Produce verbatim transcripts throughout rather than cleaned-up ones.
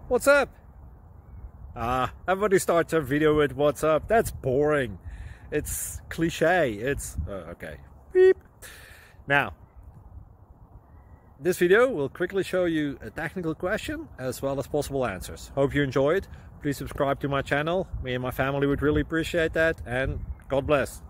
What's up? Ah, everybody starts a video with what's up. That's boring. It's cliche. It's uh, okay. Beep. Now, this video will quickly show you a technical question as well as possible answers. Hope you enjoyed. Please subscribe to my channel. Me and my family would really appreciate that, and God bless.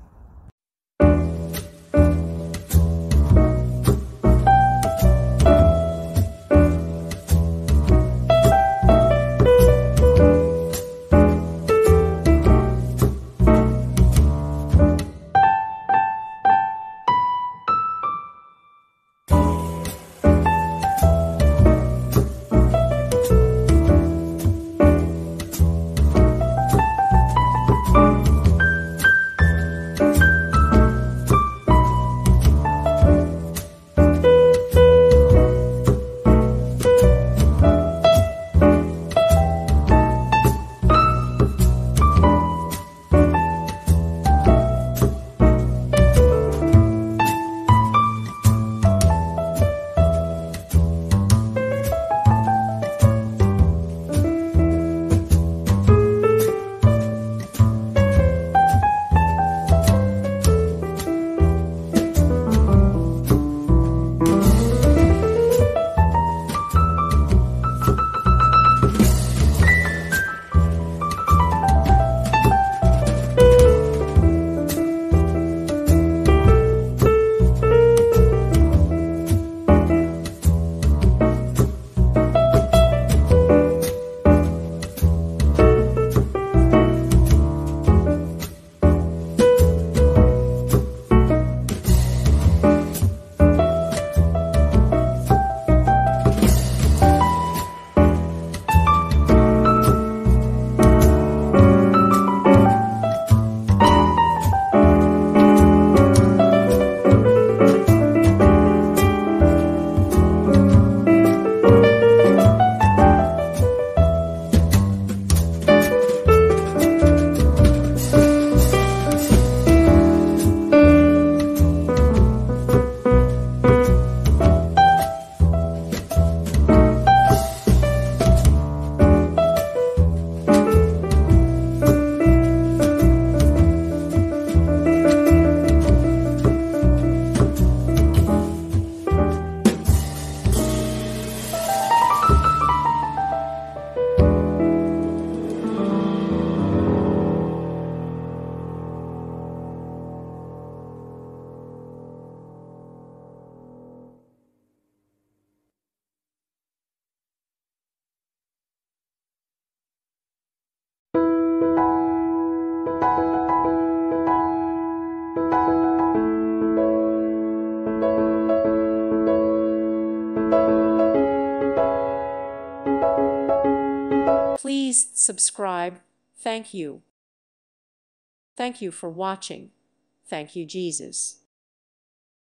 Please subscribe. Thank you. Thank you for watching. Thank you, Jesus.